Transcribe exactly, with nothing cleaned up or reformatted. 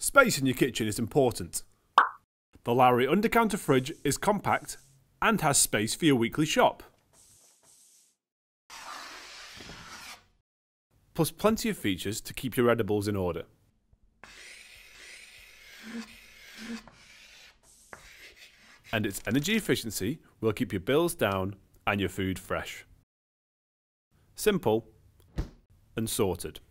Space in your kitchen is important. The Lowry under-counter fridge is compact and has space for your weekly shop. Plus plenty of features to keep your edibles in order. And its energy efficiency will keep your bills down and your food fresh. Simple and sorted.